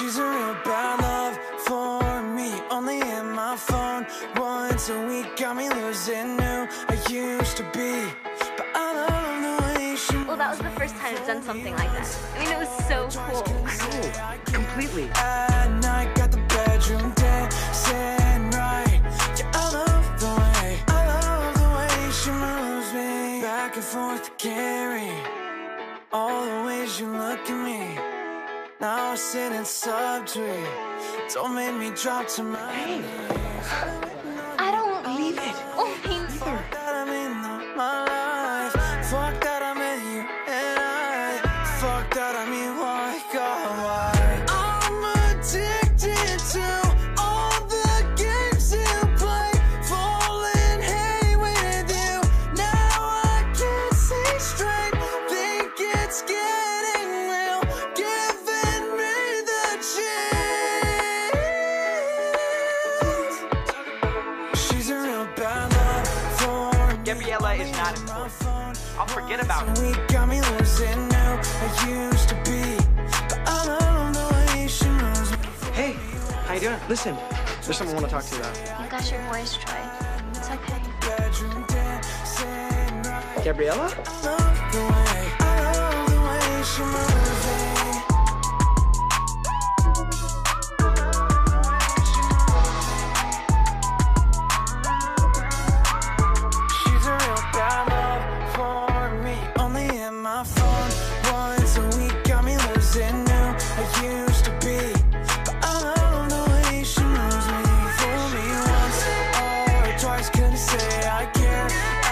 She's a real bad love for me, only in my phone once a week. Got me losing who I used to be, but I love the way she moves. Well, that was the first time I've done something like that. I mean, it was so cool. Oh, completely. At night, got the bedroom dancing right. Yeah, I love the way she moves me back and forth, carry all the ways you look at me. Now I sit in subtree. Don't make me drop to my knees. I don't Leave it. Oh, me neither. Fuck that I'm in my life. Fuck that I met you and I. Fuck that I mean why, God, why? I'm addicted to all the games you play. Falling hey with you. Now I can't see straight. Think it's getting real. Giving me the chills. She's a real bad love for me. Gabriella is not important. I'll forget about it. We got me losing now. I used to be, but I love the way she moves me. Hey, how you doing? Listen, there's something I want to talk to you about. You got your voice, Troy. It's okay. Bedroom dancing right. Gabriella? I love the way she moves me. She's a real bad love for me, only in my phone once a week. Got me losing who I used to be, but I love the way she moves me. Fool me once or twice, couldn't say I care.